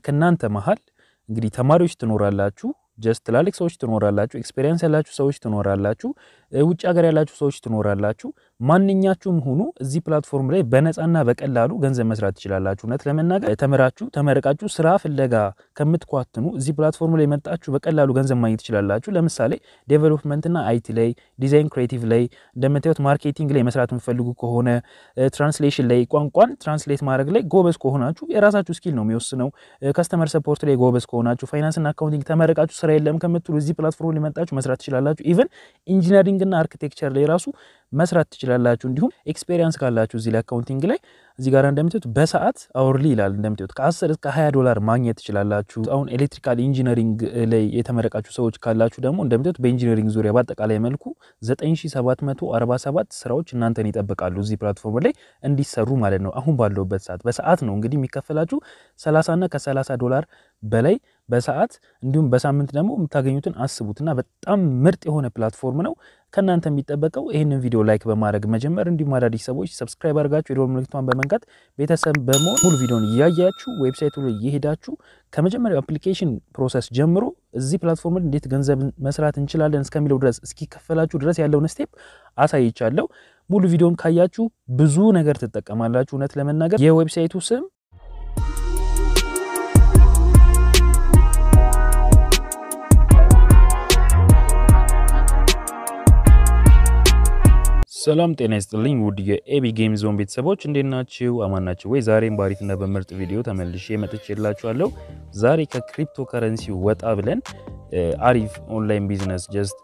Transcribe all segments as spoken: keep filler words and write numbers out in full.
ከናንተ መሃል እንግዲህ ተማሪዎች ትኖራላችሁ just ትላልቅ ሰዎች ትኖራላችሁ ኤክስፒሪየንስ ያላችሁ ሰዎች ትኖራላችሁ ውጭ ሀገር ያላችሁ ሰዎች ትኖራላችሁ ማንኛችሁም ሆኑ እዚህ ፕላትፎርም ላይ በነፃና በቀላሉ ገንዘብ መስራት ትችላላችሁ ነት ለመናገር ተመራችሁ ተመረቃችሁ ስራ ፍለጋ ከምትኳትኑ እዚህ ፕላትፎርም ላይ መጣችሁ በቀላሉ ገንዘብ ማግኘት ትችላላችሁ ለምሳሌ ዴቨሎፕመንት እና አይቲ ላይ ዲዛይን ክሬቲቭ ላይ እንደምታዩት ማርኬቲንግ ላይ መስራት የምትፈልጉ ከሆነ ትራንስሌሽን ላይ ቋንቋን ትራንስሌት ማድረግ ላይ ጎበዝ ከሆናችሁ የራሳችሁ ስኪል ነው የሚወስነው ከስተመር ሰፖርት ላይ ጎበዝ ከሆናችሁ ፋይናንስ እና አካውንቲንግ ተመረቃችሁ ስራ የለም ከምትሉ እዚህ ፕላትፎርም ላይ መጣችሁ መስራት ትችላላችሁ ኢቭን ኢንጂነሪንግ እና አርኪቴክቸር ላይ ራሱ መስራት ትችላላችሁ እንዲሁም ኤክስፒሪየንስ ካላችሁ እዚህ ላይ አካውንቲንግ ላይ እዚህ ጋር እንደምታዩት በሰዓት አወርሊ ይላል እንደምታዩት ከ10 እስከ ሃያ ዶላር ማግኘት ትችላላችሁ አሁን ኤሌክትሪካል ኢንጂነሪንግ ላይ የተመረቃችሁ ሰዎች ካላችሁ ደግሞ እንደምታዩት በኢንጂነሪንግ ዙሪያ በአጠቃላይ መልኩ ዘጠኝ ሺህ ሰባት መቶ አርባ ሰባት ስራዎች እናንተን ይጠብቃሉ እዚህ ፕላትፎርም ላይ እንዲሰሩ ማለት ነው አሁን ባለውበት ሰዓት በሰዓት ነው እንግዲህ የሚከፈላችሁ ሰላሳ እና ከ30 ዶላር በላይ በሰዓት እንዲሁም በሳምንት ደግሞ የምታገኙትን አስቡትና በጣም ምርጥ የሆነ ፕላትፎርም ነው ከናንተ የሚጠበቀው ይሄንን ቪዲዮ ላይክ በማድረግ መጀመር እንዲሁም አዳዲስ ሰዎች ሰብስክራይብ አድርጋችሁ የደወል ምልክቱን በመንካት ቤተሰብ በመሆን ሙሉ ቪዲዮን ያያያችሁ ዌብሳይቱ ላይ ይሄዳችሁ ከመጀመሪያው አፕሊኬሽን ፕሮሰስ ጀምሮ እዚህ ፕላትፎርም ላይ እንዴት ገንዘብ መስራት እንችላለን እስከሚለው ድረስ እስኪከፈላችሁ ድረስ ያለውን ስቴፕ አሳይቻለሁ ሙሉ ቪዲዮን ካያችሁ ብዙ ነገር ትጠቀማላችሁ ነት ለመናገር የዌብሳይቱ ስም ሰላም ጤና ይስጥልኝ ውድ የኤቢ ጌም ዞን ቤተሰቦች እንደናችሁ አማናችሁ ወይ ዛሬም ባሪፍና በመርጥ ቪዲዮ ተመልሼ መጥቼላችኋለሁ ዛሬ ከክሪፕቶ ከረንሲ ወጣ ብለን አሪፍ ኦንላይን ቢዝነስ ጀስት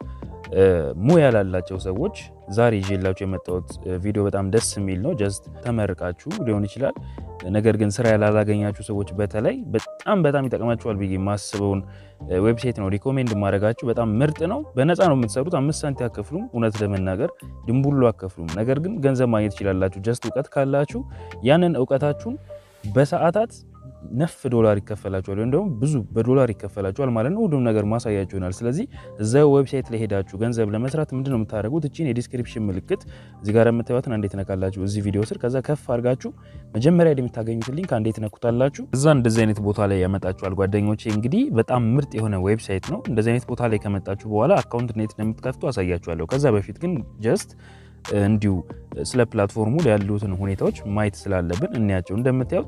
ሙያ ያላላቸው ሰዎች ዛሬ ይዤላችሁ የመጣሁት ቪዲዮ በጣም ደስ የሚል ነው ጀስት ተመርቃችሁ ሊሆን ይችላል ነገር ግን ስራ ያላላገኛችሁ ሰዎች በተለይ በጣም በጣም ይጠቅማችኋል ብዬ ማስበውን ዌብሳይት ነው ሪኮሜንድ ማድረጋችሁ በጣም ምርጥ ነው በነፃ ነው የምትሰሩት አምስት ሳንቲም አከፍሉም እውነት ለመናገር ድንቡሉ አከፍሉም ነገር ግን ገንዘብ ማግኘት ይችላልላችሁ ጀስት ዕውቀት ካላችሁ ያንን ዕውቀታችሁን በሰዓታት ነፍ ዶላር ይከፈላችኋል እንደውም ብዙ በዶላር ይከፈላችኋል ማለት ነው ሁሉም ነገር ማሳያችሁ ይሆናል ስለዚህ እዛው ዌብሳይት ላይ ሄዳችሁ ገንዘብ ለመስራት ምንድነው የምታደርጉት እቺን የዲስክሪፕሽን ምልክት እዚህ ጋር የምታዩትን እንዴት ነካላችሁ እዚህ ቪዲዮ ስር ከዛ ከፍ አድርጋችሁ መጀመሪያ ላይ የምታገኙት ሊንክ እንዴት ነኩታላችሁ እዛ እንደዚህ አይነት ቦታ ላይ ያመጣችኋል ጓደኞቼ እንግዲህ በጣም ምርጥ የሆነ ዌብሳይት ነው እንደዚህ አይነት ቦታ ላይ ከመጣችሁ በኋላ አካውንት እንዴት እንደምትከፍቱ አሳያችኋለሁ ከዛ በፊት ግን ጀስት እንዲሁ ስለ ፕላትፎርሙ ያሉትን ሁኔታዎች ማየት ስላለብን እንያቸው እንደምታዩት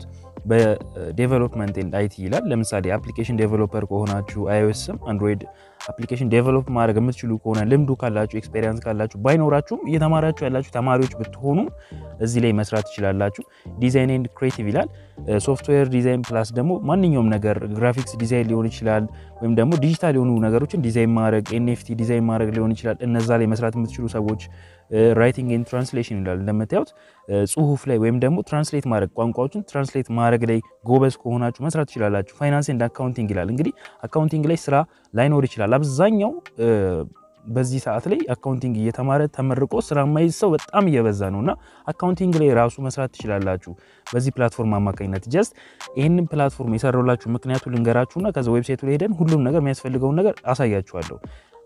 በዴቨሎፕመንት ኤንድ አይቲ ይላል ለምሳሌ አፕሊኬሽን ዴቨሎፐር ከሆናችሁ አይኦኤስም አንድሮይድ አፕሊኬሽን ዴቨሎፕ ማድረግ የምትችሉ ከሆነ ልምዱ ካላችሁ ኤክስፒሪየንስ ካላችሁ ባይኖራችሁም እየተማራችሁ ያላችሁ ተማሪዎች ብትሆኑ እዚህ ላይ መስራት ትችላላችሁ ዲዛይን ኤንድ ክሬቲቭ ይላል ሶፍትዌር ዲዛይን ፕላስ ደግሞ ማንኛውም ነገር ግራፊክስ ዲዛይን ሊሆን ይችላል ወይም ደግሞ ዲጂታል የሆኑ ነገሮችን ዲዛይን ማድረግ ኤንኤፍቲ ዲዛይን ማድረግ ሊሆን ይችላል እነዛ ላይ መስራት የምትችሉ ሰዎች ራይቲንግ ኤንድ ትራንስሌሽን ይላል እንደምታዩት ጽሁፍ ላይ ወይም ደግሞ ትራንስሌት ማድረግ ቋንቋዎችን ትራንስሌት ማድረግ ላይ ጎበዝ ከሆናችሁ መስራት ትችላላችሁ ፋይናንስ ኤንድ አካውንቲንግ ይላል እንግዲህ አካውንቲንግ ላይ ስራ ላይኖር ይችላል አብዛኛው በዚህ ሰዓት ላይ አካውንቲንግ እየተማረ ተመርቆ ስራ ማይዝ ሰው በጣም እየበዛ ነውና አካውንቲንግ ላይ ራሱ መስራት ትችላላችሁ በዚህ ፕላትፎርም አማካኝነት ጀስት ይሄንን ፕላትፎርም የሰራውላችሁ ምክንያቱ ልንገራችሁና ከዛ ዌብሳይቱ ላይ ሄደን ሁሉም ነገር የሚያስፈልገው ነገር አሳያችኋለሁ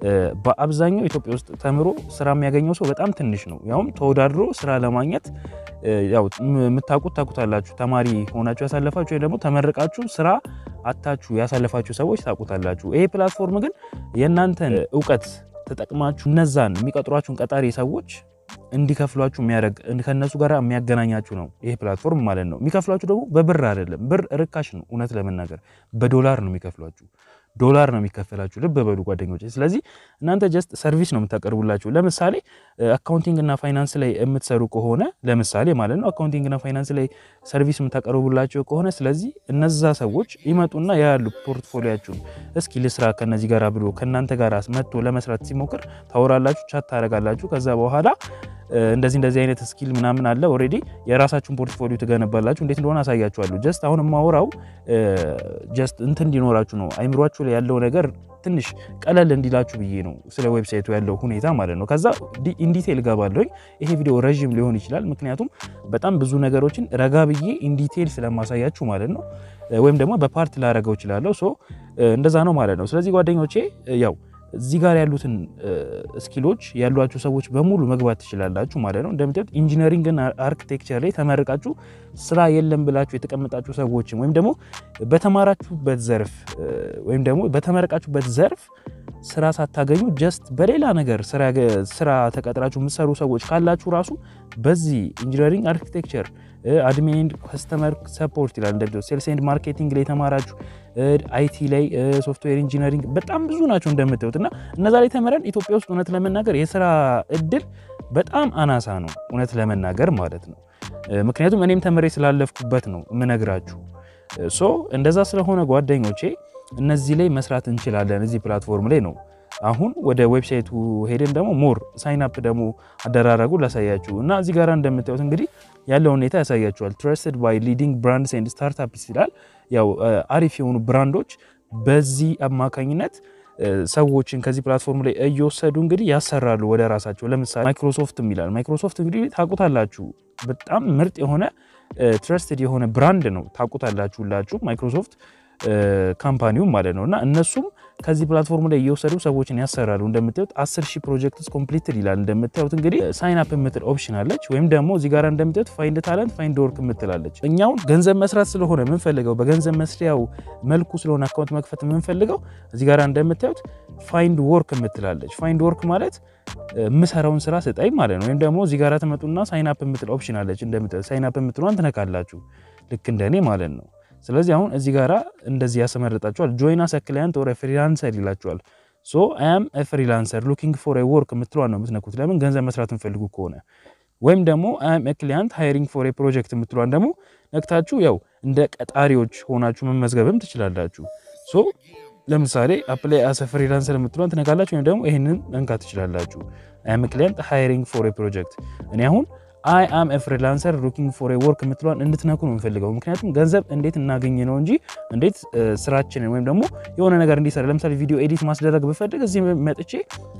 በአብዛኛው ኢትዮጵያ ውስጥ ተምሮ ስራ የሚያገኘው ሰው በጣም ትንሽ ነው ያውም ተወዳድሮ ስራ ለማግኘት ያው የምታውቁት ታውቁታላችሁ ተማሪ ሆናችሁ ያሳለፋችሁ ወይ ደግሞ ተመረቃችሁ ስራ አጣችሁ ያሳለፋችሁ ሰዎች ታውቁታላችሁ ይሄ ፕላትፎርም ግን የእናንተን ዕውቀት ተጠቅማችሁ እነዛን የሚቀጥሯችሁን ቀጣሪ ሰዎች እንዲከፍሏችሁ የሚያደርግ ከነሱ ጋር የሚያገናኛችሁ ነው ይሄ ፕላትፎርም ማለት ነው የሚከፍሏችሁ ደግሞ በብር አይደለም ብር ርካሽ ነው እውነት ለመናገር በዶላር ነው የሚከፍሏችሁ ዶላር ነው የሚከፈላችሁ ልብ በሉ ጓደኞቼ ስለዚህ እናንተ ጀስት ሰርቪስ ነው የምታቀርቡላችሁ ለምሳሌ አካውንቲንግ እና ፋይናንስ ላይ የምትሰሩ ከሆነ ለምሳሌ ማለት ነው አካውንቲንግ እና ፋይናንስ ላይ ሰርቪስ የምታቀርቡላችሁ ከሆነ ስለዚህ እነዛ ሰዎች ይመጡና ያሉ ፖርትፎሊዮአችሁን እስኪ ልስራ ከነዚህ ጋር ብሎ ከናንተ ጋር መጥቶ ለመስራት ሲሞክር ታወራላችሁ ቻት ታረጋላችሁ ከዛ በኋላ እንደዚህ እንደዚህ አይነት ስኪል ምናምን አለ ኦሬዲ የራሳችሁን ፖርትፎሊዮ ትገነባላችሁ እንዴት እንደሆነ አሳያችኋለሁ ጀስት አሁን ማወራው ጀስት እንትን እንዲኖራችሁ ነው አይምሮአችሁ ላይ ያለው ነገር ትንሽ ቀለል እንዲላችሁ ብዬ ነው ስለ ዌብሳይቱ ያለው ሁኔታ ማለት ነው ከዛ ኢን ዲቴል ገባለሁ ይሄ ቪዲዮ ረጅም ሊሆን ይችላል ምክንያቱም በጣም ብዙ ነገሮችን ረጋ ብዬ ኢን ዲቴል ስለማሳያችሁ ማለት ነው ወይም ደግሞ በፓርት ላረጋው ይችላል ሶ እንደዛ ነው ማለት ነው ስለዚህ ጓደኞቼ ያው እዚህ ጋር ያሉትን ስኪሎች ያሏችሁ ሰዎች በሙሉ መግባት ትችላላችሁ ማለት ነው እንደምታዩት ኢንጂነሪንግ እና አርኪቴክቸር ላይ ተመረቃችሁ ስራ የለም ብላችሁ የተቀመጣችሁ ሰዎች ወይም ደግሞ በተማራችሁበት ዘርፍ ወይም ደግሞ በተመረቃችሁበት ዘርፍ ስራ ሳታገኙ ጀስት በሌላ ነገር ስራ ስራ ተቀጥራችሁ የምትሰሩ ሰዎች ካላችሁ ራሱ በዚህ ኢንጂነሪንግ አርኪቴክቸር አድሚን ከስተመር ሰፖርት ይላል እንደምታዩት ሴልስ ኤንድ ማርኬቲንግ ላይ ተማራችሁ አይቲ ላይ ሶፍትዌር ኢንጂነሪንግ በጣም ብዙ ናቸው እንደምታዩትና እነዛ ላይ ተመረን ኢትዮጵያ ውስጥ እውነት ለመናገር የሥራ እድል በጣም አናሳ ነው እውነት ለመናገር ማለት ነው ምክንያቱም እኔም ተመሬ ስላለፍኩበት ነው ምነግራችሁ ሶ እንደዛ ስለሆነ ጓደኞቼ እነዚህ ላይ መስራት እንችላለን እዚህ ፕላትፎርም ላይ ነው አሁን ወደ ዌብሳይቱ ሄደን ደግሞ ሞር ሳይን አፕ ደግሞ አደራረጉ ላሳያችሁ እና እዚህ ጋር እንደምታዩት እንግዲህ ያለው ሁኔታ ያሳያችኋል trusted by leading brands and startups ይላል ያው አሪፍ የሆኑ ብራንዶች በዚህ አማካኝነት ሰዎችን ከዚህ ፕላትፎርም ላይ እየወሰዱ እንግዲህ ያሰራሉ ወደ ራሳቸው ለምሳሌ ማይክሮሶፍት ይላል ማይክሮሶፍት እንግዲህ ታውቁታላችሁ በጣም ምርጥ የሆነ trusted የሆነ ብራንድ ነው ታውቁታላችሁ ሁላችሁ ማይክሮሶፍት ካምፓኒው ማለት ነውና እነሱም ከዚህ ፕላትፎርም ላይ እየወሰዱ ሰዎችን ያሰራሉ እንደምታዩት አስር ሺህ ፕሮጀክትስ ኮምፕሊትድ ይላል እንደምታዩት እንግዲህ ሳይን አፕ የምትል ኦፕሽን አለች ወይም ደግሞ እዚህ ጋር እንደምታዩት ፋይንድ ታለንት ፋይንድ ወርክ የምትላለች እኛው ገንዘብ መስራት ስለሆነ ምን ፈልገው በገንዘብ መስሪያው መልኩ ስለሆነ አካውንት መክፈት ምን ፈልገው እዚህ ጋር እንደምታዩት ፋይንድ ወርክ የምትላለች ፋይንድ ወርክ ማለት ምሰራውን ስራ ስጠይ ማለት ነው ወይም ደግሞ እዚህ ጋር ተመጡና ሳይን አፕ የምትል ኦፕሽን አለች እንደምታዩት ሳይን አፕ የምትሏን ትነካላችሁ ልክ እንደኔ ማለት ነው ስለዚህ አሁን እዚህ ጋራ እንደዚህ ያሰመረጣችኋል join as a client or a freelancer ይላችኋል so I am a freelancer looking for a work የምትሏን ነው የምትነኩት ለምን ገንዘብ መስራት እንፈልጉ ከሆነ ወይም ደግሞ I am a client hiring for a project የምትሏን ደግሞ ነክታችሁ ያው እንደ ቀጣሪዎች ሆናችሁ መመዝገብም ትችላላችሁ so ለምሳሌ apply as a freelancer የምትሏን ትነካላችሁ ወይም ደግሞ ይሄንን መንካት ትችላላችሁ I am a client hiring for a project እኔ አሁን I am a freelancer looking for a work የምትሏን እንድትነኩ ነው የምፈልገው ምክንያቱም ገንዘብ እንዴት እናገኝ ነው እንጂ እንዴት ስራችንን ወይም ደግሞ የሆነ ነገር እንዲሰራ ለምሳሌ ቪዲዮ ኤዲት ማስደረግ በፈልግ እዚህ መጥቼ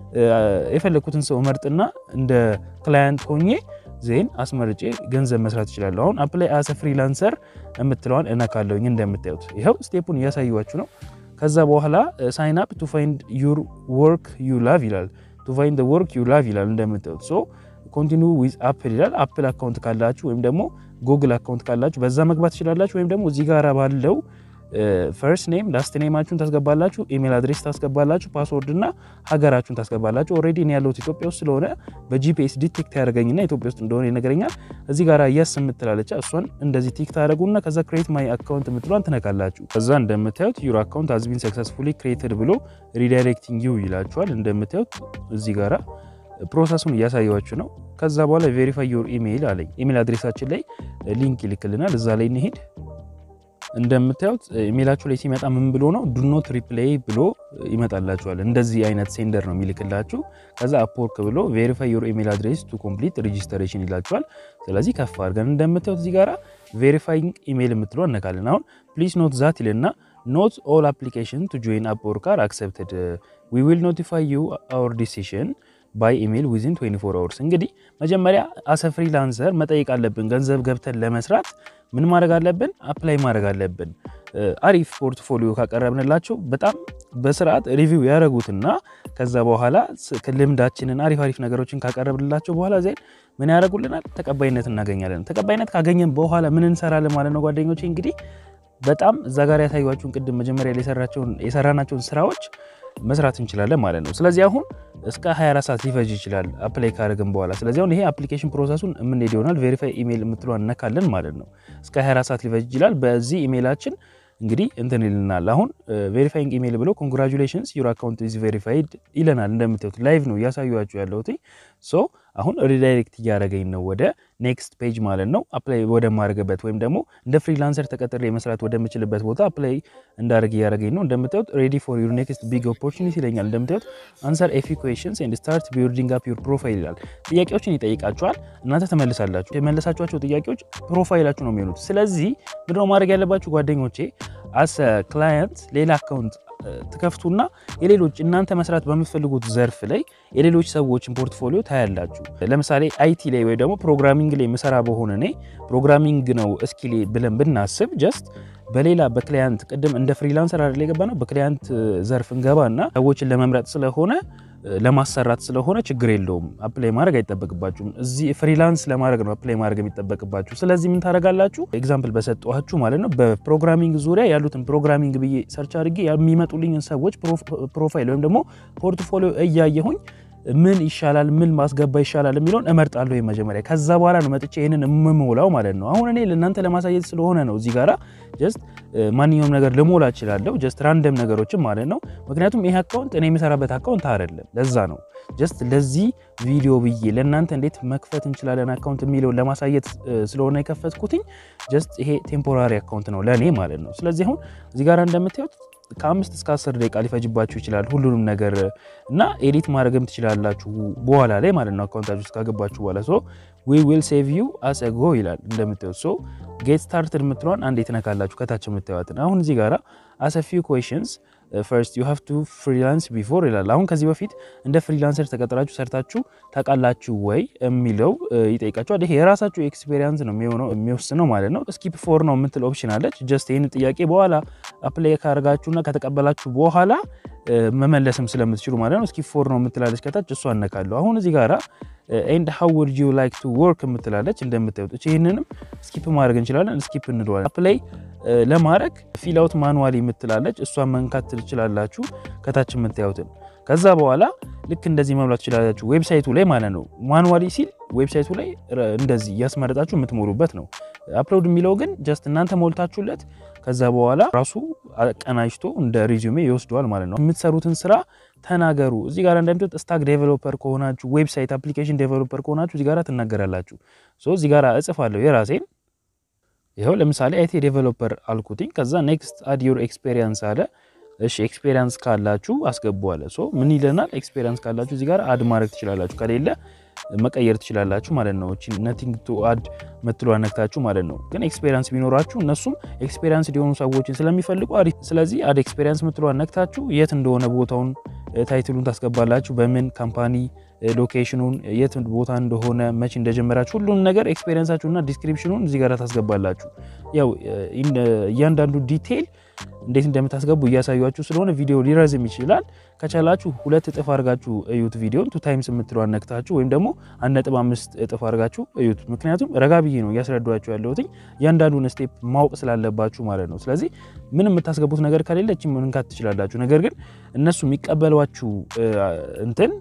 የፈለኩትን ሰው መርጥና እንደ ክላይንት ሆኜ ዜን አስመርጬ ገንዘብ መስራት ይችላል አሁን apply as a freelancer የምትሏን እነካለሁኝ እንደምታዩት ይሄው ስቴፑን ያሳዩዋችሁ ነው ከዛ በኋላ sign up to find your work you love ይላል to find the work you love ይላል እንደምታዩት so continue with apple ይላል apple account ካላችሁ ወይም ደግሞ google account ካላችሁ በዛ መግባት ይችላልላችሁ ወይም ደግሞ እዚህ ጋር ባለው first name last nameአችሁን ታስገባላችሁ email address ታስገባላችሁ ፓስወርድ እና ሀገራችሁን ታስገባላችሁ already እኔ ያለሁት ኢትዮጵያ ውስጥ ስለሆነ በጂፒኤስ ዲቴክት ያደርገኝና ኢትዮጵያ ውስጥ እንደሆነ ይነገረኛል እዚህ ጋር yes የምትላለች እሷን እንደዚህ ቲክ ታደርጉና ከዛ create my account የምትሏን ትነካላችሁ ከዛ እንደምታዩት your account has been successfully created ብሎ redirecting you ይላችኋል እንደምታዩት እዚህ ጋር ፕሮሰሱን ያሳያችሁ ነው ከዛ በኋላ verify your email አለኝ ኢሜል አድሬሳችን ላይ ሊንክ ይልክልናል እዛ ላይ እንሄድ እንደምታዩት ኢሜላችሁ ላይ ሲመጣ ምን ብሎ ነው do not reply ብሎ ይመጣላችኋል እንደዚህ አይነት ሴንደር ነው የሚልክላችሁ ከዛ አፕወርክ ብሎ verify your email address to complete registration ይላችኋል ስለዚህ ከፍ አድርገን እንደምታዩት እዚህ ጋራ verifying email የምትለው እነካለን አሁን please note that ይልና not all applications to join Upwork are accepted we will notify you our decision by email within twenty-four hours እንግዲህ መጀመሪያ as a freelancer መጠየቅ አለብን ገንዘብ ገብተን ለመስራት ምን ማድረግ አለብን አፕላይ ማድረግ አለብን አሪፍ ፖርትፎሊዮ ካቀረብንላችሁ በጣም በስርዓት ሪቪው ያደርጉትና ከዛ በኋላ ልምዳችንን አሪፍ አሪፍ ነገሮችን ካቀረብንላችሁ በኋላ ዜን ምን ያደርጉልናል ተቀባይነት እናገኛለን ተቀባይነት ካገኘን በኋላ ምን እንሰራለን ማለት ነው ጓደኞቼ እንግዲህ በጣም እዛ ጋር ያሳዩዋችሁን ቅድም መጀመሪያ ላይ የሰራቸውን የሰራናቸውን ስራዎች መስራት እንችላለን ማለት ነው ስለዚህ አሁን እስከ ሃያ አራት ሰዓት ሊፈጅ ይችላል አፕላይ ካደረግን በኋላ ስለዚህ አሁን ይሄ አፕሊኬሽን ፕሮሰሱን ምን ይሆናል verify email የምትሏን ነካለን ማለት ነው እስከ ሃያ አራት ሰዓት ሊፈጅ ይችላል በዚህ ኢሜላችን እንግዲህ እንትን ይልናል አሁን verifying email ብሎ congratulations your account is verified ይለናል እንደምታዩት ላይቭ ነው ያሳዩዋችሁ ያለውት ሶ አሁን ሪዳይሬክት ያደረገኝ ነው ወደ ኔክስት ፔጅ ማለት ነው አፕላይ ወደ ማድረግበት ወይም ደግሞ እንደ ፍሪላንሰር ተቀጥሬ መስራት ወደ ምችልበት ቦታ አፕላይ እንዳደረግ ያደረገኝ ነው እንደምታዩት ready for your next big opportunity ይለኛል እንደምታዩት answer a few questions and start building up your profile ይላል ጥያቄዎችን ይጠይቃችኋል እናንተ ተመልሳላችሁ የመለሳችኋቸው ጥያቄዎች ፕሮፋይላችሁ ነው የሚሆኑት ስለዚህ ምንድነው ማድረግ ያለባችሁ ጓደኞቼ as a client ሌላ አካውንት ትከፍቱና የሌሎች እናንተ መስራት በምትፈልጉት ዘርፍ ላይ የሌሎች ሰዎችን ፖርትፎሊዮ ታያላችሁ ለምሳሌ አይቲ ላይ ወይ ደግሞ ፕሮግራሚንግ ላይ መሰራ በሆነ ነኝ ፕሮግራሚንግ ነው ስኪል ብለን ብናስብ ጀስት በሌላ በክላይንት ቀደም እንደ ፍሪላንሰር አይደል የገባነው በክላይንት ዘርፍ እንገባና ሰዎችን ለመምረጥ ስለሆነ ለማሰራት ስለሆነ ችግር የለውም አፕላይ ማድረግ አይተበቅባችሁም እዚህ ፍሪላንስ ለማድረግ ነው አፕላይ ማድረግ የሚተበቅባችሁ ስለዚህ ምን ታረጋላችሁ ኤግዛምፕል በሰጠኋችሁ ማለት ነው በፕሮግራሚንግ ዙሪያ ያሉትን ፕሮግራሚንግ ብዬ ሰርች አድርጌ የሚመጡልኝን ሰዎች ፕሮፋይል ወይም ደግሞ ፖርትፎሊዮ እያየሁኝ ምን ይሻላል ምን ማስገባ ይሻላል የሚለውን እመርጣለሁ የመጀመሪያ ከዛ በኋላ ነው መጥቼ ይሄንን እምሞላው ማለት ነው አሁን እኔ ለእናንተ ለማሳየት ስለሆነ ነው እዚህ ጋራ ጀስት ማንኛውም ነገር ልሞላ እችላለሁ ጀስት ራንደም ነገሮችን ማለት ነው ምክንያቱም ይሄ አካውንት እኔ የምሰራበት አካውንት አይደለም ለዛ ነው ጀስት ለዚህ ቪዲዮ ብዬ ለእናንተ እንዴት መክፈት እንችላለን አካውንት የሚለው ለማሳየት ስለሆነ የከፈትኩትኝ ጀስት ይሄ ቴምፖራሪ አካውንት ነው ለኔ ማለት ነው ስለዚህ አሁን እዚህ ጋራ እንደምታዩት ከአምስት እስከ አስር ደቂቃ ሊፈጅባችሁ ይችላል ሁሉንም ነገር እና ኤዲት ማድረግም ትችላላችሁ በኋላ ላይ ማለት ነው አካውንታችሁ ውስጥ ካገባችሁ በኋላ ሶ we will save you as a go ይላል እንደምታዩት ሶ get started ምትሏን አንዴ ትነካላችሁ ከታች የምታዩት አሁን እዚህ ጋራ as a few questions uh, first you have to freelance before ይላል አሁን ከዚህ በፊት እንደ ፍሪላንሰር ተቀጥራችሁ ሰርታችሁ ታቃላችሁ ወይ የሚለው ይጠይቃችኋል ይሄ የራሳችሁ ኤክስፒሪየንስ ነው የሚሆነው የሚወስነው ማለት ነው skip for ነው የምትል ኦፕሽን አለች just ይሄን ጥያቄ በኋላ አፕላይ ካርጋችሁና ከተቀበላችሁ በኋላ መመለስም ስለምትችሉ ማለት ነው skip for ነው የምትላለች ከታች እሷ አነካለሁ አሁን እዚህ ጋራ and how would you like to work የምትላለች እንደምታዩት ይሄንንም skip ማድረግ እንችላለን skip እንለዋለን አፕላይ ለማድረግ fill out manually የምትላለች እሷን መንካት ትችላላችሁ ከታች የምታዩት ከዛ በኋላ ልክ እንደዚህ መብላት ትችላላችሁ ዌብሳይቱ ላይ ማለት ነው ማኑዋሊ ሲል ዌብሳይቱ ላይ እንደዚህ ያስመረጣችሁ የምትሞሉበት ነው አፕሎድ የሚለው ግን ጀስት እናንተ ሞልታችሁለት ከዛ በኋላ ራሱ አቀናጅቶ እንደ ሪዚዩሜ ይወስደዋል ማለት ነው የምትሰሩትን ስራ ተናገሩ እዚህ ጋር እንደምትት ስታክ ዴቨሎፐር ከሆናችሁ ዌብሳይት አፕሊኬሽን ዴቨሎፐር ከሆናችሁ እዚህ ጋር ትናገራላችሁ ሶ እዚህ ጋር እጽፋለሁ የራሴን ይሄው ለምሳሌ አይቲ ዴቨሎፐር አልኩትኝ ከዛ ኔክስት አድ ዩር ኤክስፒሪየንስ አለ እሺ ኤክስፒሪየንስ ካላችሁ አስገቡዋለ ሶ ምን ይለናል ኤክስፒሪየንስ ካላችሁ እዚህ ጋር አድ ማድረግ ትችላላችሁ ከሌለ መቀየር ትችላላችሁ ማለት ነው እቺ nothing to add መጥሎ አነክታችሁ ማለት ነው ግን ኤክስፒሪየንስ ቢኖራችሁ እነሱም ኤክስፒሪየንስ ሊሆኑ ሰዎችን ስለሚፈልጉ አሪ ስለዚህ አድ ኤክስፒሪየንስ መጥሎ አነክታችሁ የት እንደሆነ ቦታውን ታይትሉን ታስገባላችሁ በምን ካምፓኒ ሎኬሽኑን የት ቦታ እንደሆነ መቼ እንደጀመራችሁ ሁሉን ነገር ኤክስፒሪየንሳችሁና ዲስክሪፕሽኑን እዚህ ጋር ታስገባላችሁ ያው እያንዳንዱ ዲቴል እንዴት እንደምታስገቡ ያሳያችሁ ስለሆነ ቪዲዮ ሊረዝም ይችላል ከቻላችሁ ሁለት እጥፍ አድርጋችሁ እዩት ቪዲዮን two times የምትለው አነክታችሁ ወይም ደግሞ one point five እጥፍ አድርጋችሁ እዩት ምክንያቱም ረጋብዬ ነው ያስረዳችሁ ያለውት ያንዳንዱን ስቴፕ ማወቅ ስላለባችሁ ማለት ነው ስለዚህ ምንም የምታስገቡት ነገር ከሌለ እቺ ምን እንካት ትችላላችሁ ነገር ግን እነሱ የሚቀበሏችሁ እንትን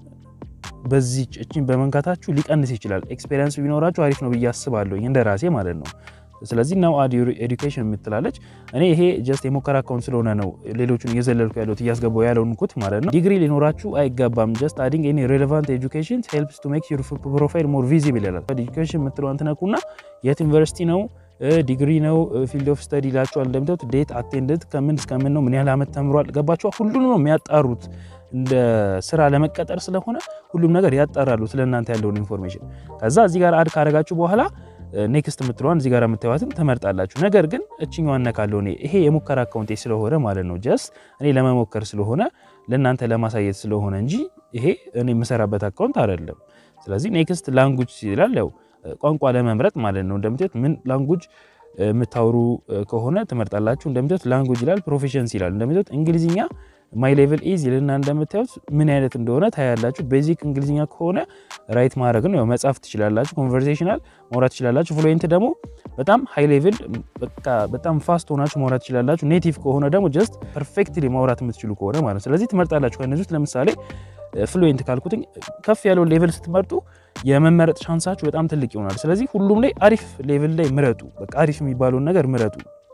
በዚህ እቺን በመንካታችሁ ሊቀንስ ይችላል ኤክስፒሪየንስ ቢኖራችሁ አሪፍ ነው በያስባለሁ እንደራሴ ማለት ነው ስለዚህ ነው አድ ኤዱኬሽን የምትላለች እኔ ይሄ ጀስት የሞከራ አካውንት ስለሆነ ነው ሌሎቹን እየዘለልኩ ያለሁት እያስገባው ያለውን ኩት ማለት ነው ዲግሪ ሊኖራችሁ አይገባም ጀስት adding any relevant education helps to make your profile more visible ይላል ኤዱኬሽን የምትለው አንተነኩና የት ዩኒቨርሲቲ ነው ዲግሪ ነው ፊልድ ኦፍ ስተዲ ላችሁ እንደምታዩት ዴት አቴንደንት ከምን እስከምን ነው ምን ያህል አመት ተምሯል ገባችሁ ሁሉንም ነው የሚያጣሩት እንደ ስራ ለመቀጠር ስለሆነ ሁሉም ነገር ያጣራሉ ስለናንተ ያለውን ኢንፎርሜሽን ከዛ እዚህ ጋር አድ ካረጋችሁ በኋላ ኔክስት ምትሏን እዚህ ጋር መተዋትን ተመርጣላችሁ ነገር ግን እቺኛው አነካለው እኔ ይሄ የሙከራ አካውንት ስለሆነ ማለት ነው ጀስት እኔ ለመሞከር ስለሆነ ለናንተ ለማሳየት ስለሆነ እንጂ ይሄ እኔ መሰራበት አካውንት አይደለም ስለዚህ ኔክስት ላንጉዌጅ ይላል ያው ቋንቋ ለመምረጥ ማለት ነው እንደምትት ምን ላንጉዌጅ ምታወሩ ከሆነ ተመርጣላችሁ እንደምትት ላንጉዌጅ ይላል ፕሮፌሽንሲ ይላል እንደምትት እንግሊዝኛ ማይ ሌቨል ኢዝ ይልና እንደምታዩት ምን አይነት እንደሆነ ታያላችሁ ቤዚክ እንግሊዝኛ ከሆነ ራይት ማድረግ ነው ያው መጻፍ ትችላላችሁ ኮንቨርሴሽናል ማውራት ትችላላችሁ ፍሉዌንት ደግሞ በጣም ሃይ ሌቨል በቃ በጣም ፋስት ሆናችሁ ማውራት ትችላላችሁ ኔቲቭ ከሆነ ደግሞ ጀስት ፐርፌክትሊ ማውራት የምትችሉ ከሆነ ማለት ስለዚህ ትመርጣላችሁ ከነዚህ ውስጥ ለምሳሌ ፍሉዌንት ካልኩትኝ ከፍ ያለው ሌቨል ስትመርጡ የመመረጥ ቻንሳችሁ በጣም ትልቅ ይሆናል ስለዚህ ሁሉም ላይ አሪፍ ሌቨል ላይ ምረጡ በቃ አሪፍ የሚባለው ነገር ምረጡ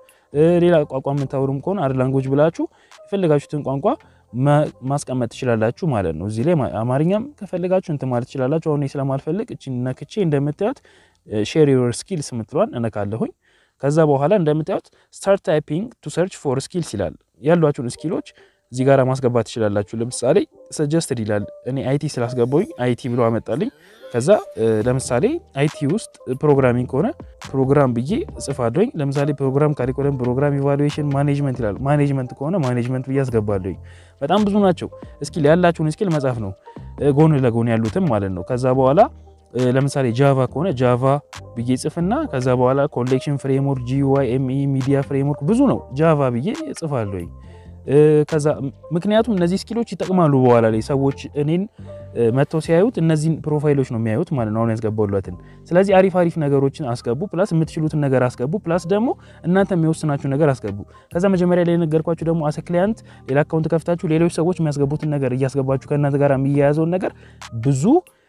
ሌላ ቋንቋ የምታወሩም ከሆነ አድ ላንጉዌጅ ብላችሁ የፈለጋችሁትን ቋንቋ ማስቀመጥ ትችላላችሁ ማለት ነው እዚህ ላይ አማርኛም ከፈለጋችሁ እንት ማለት ትችላላችሁ አሁን ስለማልፈልግ እቺ ነክቼ እንደምታዩት share your skills ምትሏን እነካለሁኝ ከዛ በኋላ እንደምታዩት start typing to search for skills ይላል ያሏችሁን ስኪሎች እዚህ ጋር ማስገባት ትችላላችሁ ለምሳሌ ሰጀስትድ ይላል እኔ አይቲ ስላስገባውኝ አይቲ ብሎ አመጣልኝ ከዛ ለምሳሌ አይቲ ውስጥ ፕሮግራሚንግ ከሆነ ፕሮግራም ብዬ ጽፋለሁኝ ለምሳሌ ፕሮግራም ካሪኩለም ፕሮግራም ኢቫሉዌሽን ማኔጅመንት ይላል ማኔጅመንት ከሆነ ማኔጅመንት ብዬ አስገባለሁኝ በጣም ብዙ ናቸው ስኪል ያላችሁን ስኪል መጻፍ ነው ጎን ለጎን ያሉትም ማለት ነው ከዛ በኋላ ለምሳሌ ጃቫ ከሆነ ጃቫ ብዬ ጽፍና ከዛ በኋላ ኮሌክሽን ፍሬምወርክ ጂዩአይ ኤምኢ ሚዲያ ፍሬምወርክ ብዙ ነው ጃቫ ብዬ ጽፋለሁኝ ከዛ ምክንያቱም እነዚህ ስኪሎች ይጠቅማሉ በኋላ ላይ ሰዎች እኔን መተው ሲያዩት እነዚህን ፕሮፋይሎች ነው የሚያዩት ማለት ነው አሁን ያስገባውላትን ስለዚህ አሪፍ አሪፍ ነገሮችን አስገቡ ፕላስ የምትችሉትን ነገር አስገቡ ፕላስ ደግሞ እናንተ የሚወስናችሁ ነገር አስገቡ ከዛ መጀመሪያ ላይ ነገርኳችሁ ደግሞ አሰ ክላይንት ሌላ አካውንት ከፍታችሁ ሌሎች ሰዎች የሚያስገቡትን ነገር እያስገባችሁ ከእናንተ ጋር የሚያያዘውን ነገር ብዙ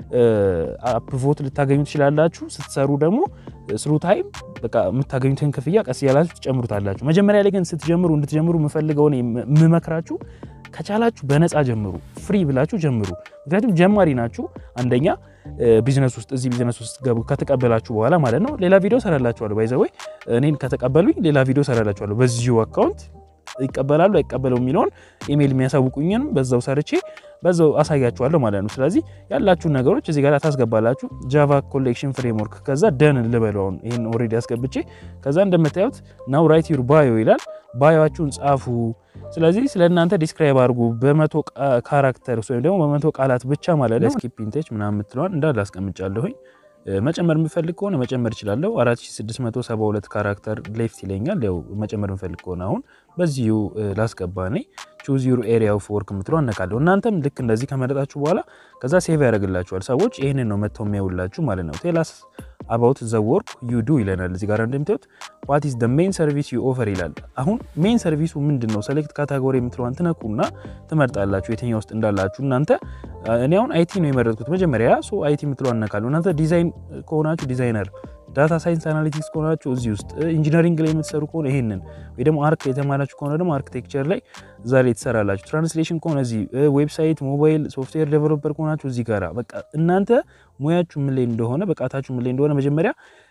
አፕቮት ልታገኙ ትችላላችሁ ስትሰሩ ደግሞ ስሩ ታይም በቃ የምታገኙትን ክፍያ ቀስ ያላችሁ ትጨምሩታላችሁ መጀመሪያ ላይ ግን ስትጀምሩ እንድትጀምሩ መፈልገው ነው የምመክራችሁ ከቻላችሁ በነፃ ጀምሩ ፍሪ ብላችሁ ጀምሩ ምክንያቱም ጀማሪ ናችሁ አንደኛ ቢዝነስ ውስጥ እዚህ ቢዝነስ ውስጥ ገቡ ከተቀበላችሁ በኋላ ማለት ነው ሌላ ቪዲዮ ሰራላችኋለሁ ባይ ዘ ወይ እኔን ከተቀበሉኝ ሌላ ቪዲዮ ሰራላችኋለሁ በዚሁ አካውንት ይቀበላሉ አይቀበለው የሚለውን ኢሜል የሚያሳውቁኝን በዛው ሰርቼ በዛው አሳያችኋለሁ ማለት ነው ስለዚህ ያላችሁ ነገሮች እዚህ ጋር ታስገባላችሁ ጃቫ ኮሌክሽን ፍሬምወርክ ከዛ ደን ልበለው ይሄን ኦሬዲ አስገብቼ ከዛ እንደምታዩት ናው ራይት ዩር ባዮ ይላል ባዮአችሁን ጻፉ ስለዚህ ስለእናንተ ዲስክራይብ አድርጉ በመቶ ካራክተር ወይም ደግሞ በመቶ ቃላት ብቻ ማለት ነው ስኪፕ ኢንቴጅ ምናምን የምትለዋን እንዳለ አስቀምጫለሁኝ መጨመር የምፈልግ ከሆነ መጨመር ይችላልው አራት ሺህ ስድስት መቶ ሰባ ሁለት ካራክተር ሌፍት ይለኛል ያው መጨመር የምፈልግ ከሆነ አሁን በዚሁ ላስገባኔ choose your area of work ምትለው አነካለሁ እናንተም ልክ እንደዚህ ከመረጣችሁ በኋላ ከዛ ሴቭ ያደርግላችኋል ሰዎች ይሄንን ነው መተው የሚያውላችሁ ማለት ነው tell us about the work you do ይለናል እዚህ ጋር እንደምታዩት what is the main service you offer ይላል አሁን ሜን ሰርቪሱ ምንድነው ሴሌክት ካታጎሪ ምትለዋን ትነኩና ትመርጣላችሁ የትኛው ውስጥ እንዳላችሁ እናንተ እኔ አሁን አይቲ ነው የመረጥኩት መጀመሪያ ሶ አይቲ ምትለዋን አነካለሁ እናንተ ዲዛይን ከሆናችሁ ዲዛይነር ዳታ ሳይንስ አናሊቲክስ ከሆናችሁ እዚህ ውስጥ ኢንጂነሪንግ ላይ የምትሰሩ ከሆነ ይሄንን ወይ ደግሞ አርክ የተማራችሁ ከሆነ ደግሞ አርኪቴክቸር ላይ እዛ ላይ ትሰራላችሁ ትራንስሌሽን ከሆነ እዚህ ዌብሳይት ሞባይል ሶፍትዌር ዴቨሎፐር ከሆናችሁ እዚህ ጋራ በቃ እናንተ ሙያችሁ ምን ላይ እንደሆነ በቃታችሁ ምን ላይ እንደሆነ መጀመሪያ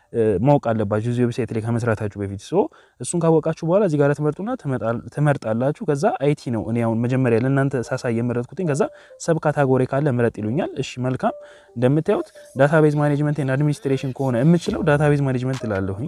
ማወቅ አለባችሁ እዚህ ዌብሳይት ላይ ከመስራታችሁ በፊት ሶ እሱን ካወቃችሁ በኋላ እዚህ ጋር ተመርጡና ተመርጣላችሁ ከዛ አይቲ ነው እኔ አሁን መጀመሪያ ለእናንተ ሳሳይ የመረጥኩትኝ ከዛ ሰብ ካታጎሪ ካለ ምረጥ ይሉኛል እሺ መልካም እንደምታዩት ዳታቤዝ ማኔጅመንት ኤንድ አድሚኒስትሬሽን ከሆነ የምችለው ዳታቤዝ ማኔጅመንት ላለሁኝ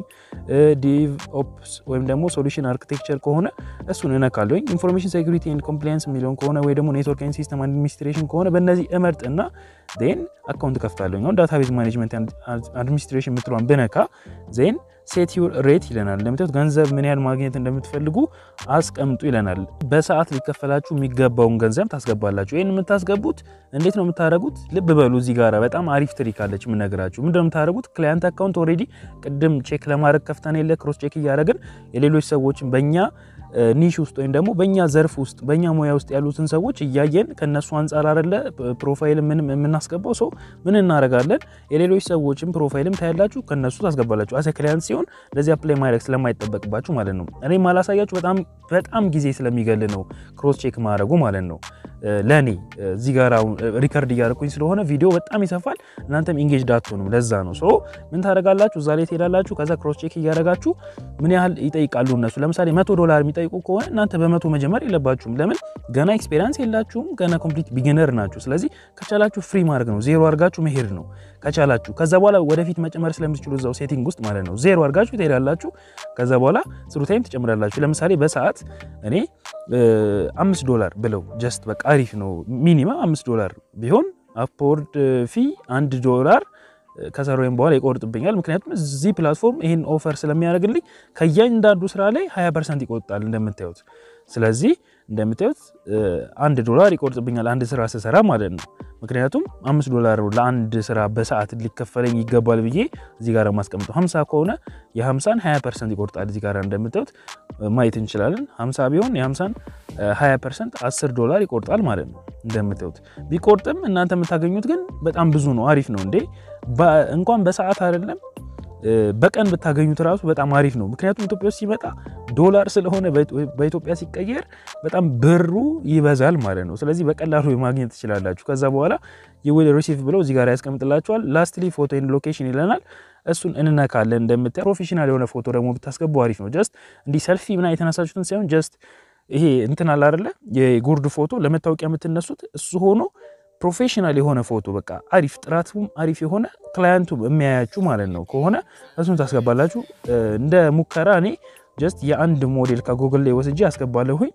ዲቭ ኦፕስ ወይም ደግሞ ሶሉሽን አርኪቴክቸር ከሆነ እሱን እነካለሁኝ ኢንፎርሜሽን ሴኩሪቲ ኤንድ ኮምፕላያንስ የሚለውን ከሆነ ወይ ደግሞ ኔትወርክ ኤንድ ሲስተም አድሚኒስትሬሽን ከሆነ በእነዚህ እመርጥና ዜን አካውንት ከፍታለሁኝ አሁን ዳታቤዝ ማኔጅመንት ኤንድ አድሚኒስትሬሽን ምትሏን በነካ ዜን ሴት ዩር ሬት ይለናል እንደምታዩት ገንዘብ ምን ያህል ማግኘት እንደምትፈልጉ አስቀምጡ ይለናል በሰዓት ሊከፈላችሁ የሚገባውን ገንዘብ ታስገባላችሁ ይሄን የምታስገቡት እንዴት ነው የምታረጉት ልብ በሉ እዚህ ጋር በጣም አሪፍ ትሪክ አለች ምን ነገራችሁ ምንድነው የምታረጉት ክላይንት አካውንት ኦሬዲ ቅድም ቼክ ለማድረግ ከፍተን የለ ክሮስ ቼክ እያደረግን የሌሎች ሰዎችን በእኛ ኒሽ ውስጥ ወይም ደግሞ በእኛ ዘርፍ ውስጥ በእኛ ሙያ ውስጥ ያሉትን ሰዎች እያየን ከነሱ አንፃር አይደለ ፕሮፋይል ምን የምናስገባው ሰው ምን እናረጋለን የሌሎች ሰዎችን ፕሮፋይልም ታያላችሁ ከነሱ ታስገባላችሁ አሰ ክላይንት ሲሆን ለዚህ አፕላይ ማድረግ ስለማይጠበቅባችሁ ማለት ነው እኔ ማላሳያችሁ በጣም በጣም ጊዜ ስለሚገል ነው ክሮስ ቼክ ማድረጉ ማለት ነው ለኔ እዚህ ጋር ሪከርድ እያደረኩኝ ስለሆነ ቪዲዮ በጣም ይሰፋል እናንተም ኢንጌጅ ዳትሆኑም ለዛ ነው ሶ ምን ታረጋላችሁ እዛ ላይ ትሄዳላችሁ ከዛ ክሮስ ቼክ እያደረጋችሁ ምን ያህል ይጠይቃሉ እነሱ ለምሳሌ መቶ ዶላር የሚጠይቁ ከሆነ እናንተ በመቶ መጀመር የለባችሁም ለምን ገና ኤክስፒሪያንስ የላችሁም ገና ኮምፕሊት ቢጊነር ናችሁ ስለዚህ ከቻላችሁ ፍሪ ማድረግ ነው ዜሮ አድርጋችሁ መሄድ ነው ከቻላችሁ ከዛ በኋላ ወደፊት መጨመር ስለምትችሉ እዛው ሴቲንግ ውስጥ ማለት ነው ዜሮ አድርጋችሁ ትሄዳላችሁ ከዛ በኋላ ስሩ ታይም ትጨምራላችሁ ለምሳሌ በሰዓት እኔ አምስት ዶላር ብለው ጀስት በቃ አሪፍ ነው ሚኒመም አምስት ዶላር ቢሆን አፕወርድ ፊ አንድ ዶላር ከሰራውም በኋላ ይቆርጥብኛል ምክንያቱም እዚህ ፕላትፎርም ይሄን ኦፈር ስለሚያደርግልኝ ከያንዳንዱ ስራ ላይ ሃያ ፐርሰንት ይቆርጣል እንደምታዩት ስለዚህ እንደምታዩት አንድ ዶላር ይቆርጥብኛል አንድ ስራ ስሰራ ማለት ነው ምክንያቱም አምስት ዶላር ለአንድ ስራ በሰዓት ሊከፈለኝ ይገባል ብዬ እዚህ ጋር ማስቀምጠው ሃምሳ ከሆነ የ50ን ሃያ ፐርሰንት ይቆርጣል እዚህ ጋር እንደምታዩት ማየት እንችላለን ሃምሳ ቢሆን የ50ን ሃያ ፐርሰንት አስር ዶላር ይቆርጣል ማለት ነው እንደምታዩት ቢቆርጥም እናንተ የምታገኙት ግን በጣም ብዙ ነው አሪፍ ነው እንዴ እንኳን በሰዓት አይደለም በቀን ብታገኙት ራሱ በጣም አሪፍ ነው ምክንያቱም ኢትዮጵያ ውስጥ ሲመጣ ዶላር ስለሆነ በኢትዮጵያ ሲቀየር በጣም ብሩ ይበዛል ማለት ነው ስለዚህ በቀላሉ ማግኘት ትችላላችሁ ከዛ በኋላ you will receive ብለው እዚህ ጋር ያስቀምጥላችኋል lastly photo and location ይለናል እሱን እንነካለን እንደምታዩት ፕሮፌሽናል የሆነ ፎቶ ደግሞ ብታስገቡ አሪፍ ነው ጀስት እንዲ ሰልፊ ምና የተነሳችሁትን ሳይሆን ጀስት ይሄ እንትን አለ አይደለ የጉርድ ፎቶ ለመታወቂያ የምትነሱት እሱ ሆኖ ፕሮፌሽናል የሆነ ፎቶ በቃ አሪፍ ጥራቱም አሪፍ የሆነ ክላይንቱ የሚያያችሁ ማለት ነው ከሆነ እሱን ታስገባላችሁ። እንደ ሙከራ እኔ ጀስት የአንድ ሞዴል ከጉግል ላይ ወስጄ አስገባለሁኝ።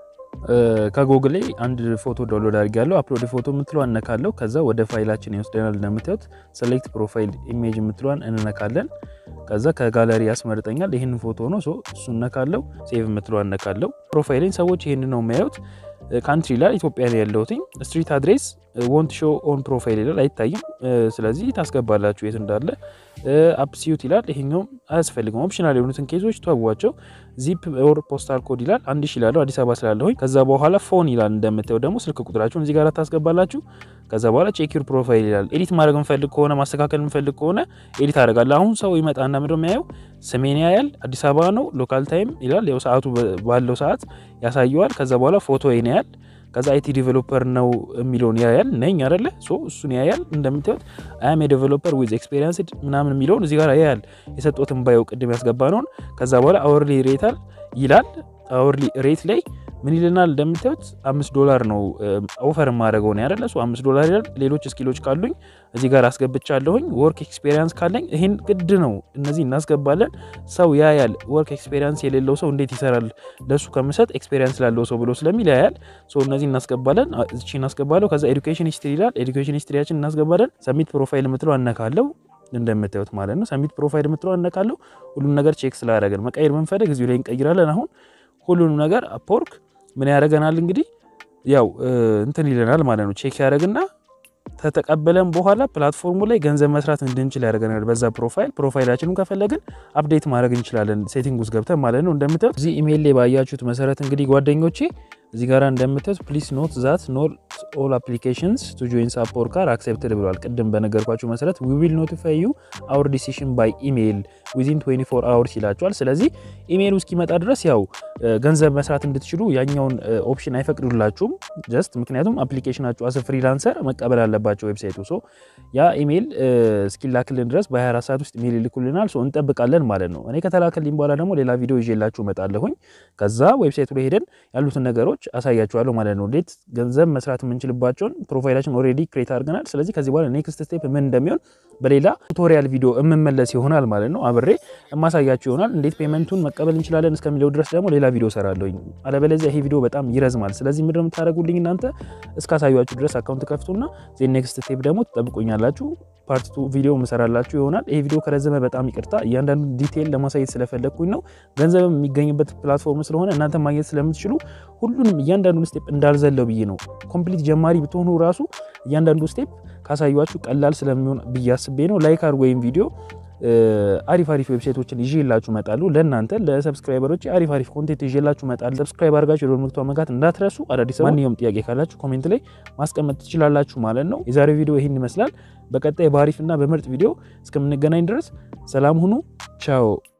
ከጉግል ላይ አንድ ፎቶ ዳውንሎድ አድርጌያለሁ። አፕሎድ ፎቶ የምትለዋን እነካለሁ። ከዛ ወደ ፋይላችን ይወስደናል። እንደምታዩት ሴሌክት ፕሮፋይል ኢሜጅ የምትለዋን እንነካለን። ከዛ ከጋለሪ ያስመርጠኛል። ይሄንን ፎቶ ነው ሶ እሱን እነካለሁ። ሴቭ የምትለዋን እነካለሁ። ፕሮፋይሌን ሰዎች ይሄንን ነው የሚያዩት። ካንትሪ ላይ ኢትዮጵያ ላይ ያለሁት ስትሪት አድሬስ ወንት ሾው ኦን ፕሮፋይል ይላል አይታይም። ስለዚህ ታስገባላችሁ የት እንዳለ። አፕሲዩት ይላል ይሄኛው አያስፈልግም። ኦፕሽናል የሆኑትን ኬዞች ተዋቸው። ዚፕ ኦር ፖስታል ኮድ ይላል አንድ ሺህ ይላል አዲስ አበባ ስላለሁኝ። ከዛ በኋላ ፎን ይላል እንደምታዩ ደግሞ ስልክ ቁጥራችሁን እዚህ ጋር ታስገባላችሁ። ከዛ በኋላ ቼክ ዩር ፕሮፋይል ይላል። ኤዲት ማድረግ እንፈልግ ከሆነ ማስተካከል እንፈልግ ከሆነ ኤዲት አደርጋለሁ። አሁን ሰው ይመጣና ምንድነው የሚያየው ስሜን ያያል አዲስ አበባ ነው ሎካል ታይም ይላል ያው ሰዓቱ ባለው ሰዓት ያሳየዋል። ከዛ በኋላ ፎቶ ይናያል። ከዛ አይቲ ዲቨሎፐር ነው የሚለውን ያያል ነኝ አይደለ ሶ እሱን ያያል። እንደምታዩት አይ አም ኤ ዲቨሎፐር ዊዝ ኤክስፒሪየንስ ምናምን የሚለውን እዚህ ጋር ያያል የሰጠውትን ባየው ቅድም ያስገባነው። ከዛ በኋላ አወርሊ ሬት ይላል። አወርሊ ሬት ላይ ምን ይለናል እንደምታዩት አምስት ዶላር ነው ኦፈር ማድረገው ነው አይደለ ሶ አምስት ዶላር ይላል። ሌሎች ስኪሎች ካሉኝ እዚህ ጋር አስገብቻለሁኝ። ወርክ ኤክስፒሪየንስ ካለኝ ይሄን ግድ ነው እነዚህ እናስገባለን። ሰው ያያል ወርክ ኤክስፒሪየንስ የሌለው ሰው እንዴት ይሰራል ለሱ ከምሰጥ ኤክስፒሪየንስ ላለው ሰው ብሎ ስለሚል ያያል። ሶ እነዚህ እናስገባለን። እቺ እናስገባለሁ። ከዛ ኤዱኬሽን ሂስትሪ ይላል። ኤዱኬሽን ሂስትሪያችን እናስገባለን። ሰሚት ፕሮፋይል የምትለው አነካለሁ እንደምታዩት ማለት ነው። ሰሚት ፕሮፋይል የምትለው አነካለሁ። ሁሉም ነገር ቼክ ስላደረገን መቀየር መንፈልግ እዚሁ ላይ እንቀይራለን። አሁን ሁሉንም ነገር አፕወርክ ምን ያደርገናል እንግዲህ ያው እንትን ይለናል ማለት ነው። ቼክ ያደርግና ተተቀበለን በኋላ ፕላትፎርሙ ላይ ገንዘብ መስራት እንድንችል ያደርገናል። በዛ ፕሮፋይል ፕሮፋይላችንን ከፈለግን አፕዴት ማድረግ እንችላለን ሴቲንግ ውስጥ ገብተን ማለት ነው። እንደምታዩት እዚህ ኢሜል ላይ ባያችሁት መሰረት እንግዲህ ጓደኞቼ እዚህ ጋር እንደምታዩት ፕሊዝ ኖት ዛት ኖት ኦል አፕሊኬሽንስ ቱ ጆይን ሳፖርት ካር አክሴፕትድ ብሏል። ቅድም በነገርኳችሁ መሰረት we will notify you our decision by email within twenty-four hours ይላችኋል። ስለዚህ ኢሜል ውስጥ እስኪመጣ ድረስ ያው ገንዘብ መስራት እንድትችሉ ያኛውን ኦፕሽን አይፈቅዱላችሁም ጀስት ምክንያቱም አፕሊኬሽናችሁ አስ ፍሪላንሰር መቀበል አለባቸው ዌብሳይቱ። ሶ ያ ኢሜል እስኪላክልን ድረስ በ24 ሰዓት ውስጥ ኢሜል ይልኩልናል። ሶ እንጠብቃለን ማለት ነው። እኔ ከተላከልኝ በኋላ ደግሞ ሌላ ቪዲዮ ይዤላችሁ እመጣለሁኝ። ከዛ ዌብሳይቱ ላይ ሄደን ያሉትን ነገሮች አሳያችኋለሁ ማለት ነው። እንዴት ገንዘብ መስራት የምንችልባቸውን ፕሮፋይላችን ኦሬዲ ክሬት አድርገናል። ስለዚህ ከዚህ በኋላ ኔክስት ስቴፕ ምን እንደሚሆን በሌላ ቱቶሪያል ቪዲዮ እመመለስ ይሆናል ማለት ነው። አብሬ እማሳያችሁ ይሆናል። እንዴት ፔመንቱን መቀበል እንችላለን እስከሚለው ድረስ ደግሞ ሌላ ቪዲዮ ሰራለሁኝ። አለበለዚያ ይሄ ቪዲዮ በጣም ይረዝማል። ስለዚህ ምንድነው የምታደርጉልኝ እናንተ እስካሳያችሁ ድረስ አካውንት ከፍቱና ዘ ኔክስት ስቴፕ ደግሞ ተጠብቁኛላችሁ። ፓርት ቱ ቪዲዮ መሰራላችሁ ይሆናል። ይሄ ቪዲዮ ከረዘመ በጣም ይቅርታ እያንዳንዱ ዲቴል ለማሳየት ስለፈለኩኝ ነው። ገንዘብ የሚገኝበት ፕላትፎርም ስለሆነ እናንተ ማግኘት ስለምትችሉ ሁሉንም እያንዳንዱን ስቴፕ እንዳልዘለው ብዬ ነው። ኮምፕሊት ጀማሪ ብትሆኑ ራሱ እያንዳንዱ ስቴፕ ካሳያችሁ ቀላል ስለሚሆን ብያስቤ ነው። ላይክ አድርጉ ወይም ቪዲዮ አሪፍ አሪፍ ዌብሳይቶችን ይዤላችሁ እመጣለሁ። ለእናንተ ለሰብስክራይበሮች አሪፍ አሪፍ ኮንቴንት ይዤላችሁ እመጣለሁ። ሰብስክራይብ አድርጋችሁ ደወል ምልክቱን መጋት እንዳትረሱ። አዳዲስ ማንኛውም ጥያቄ ካላችሁ ኮሜንት ላይ ማስቀመጥ ትችላላችሁ ማለት ነው። የዛሬው ቪዲዮ ይሄን ይመስላል። በቀጣይ በአሪፍና በምርጥ ቪዲዮ እስከምንገናኝ ድረስ ሰላም ሁኑ። ቻው